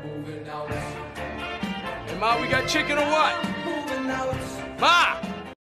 Hey, Ma, we got chicken or what? Ma!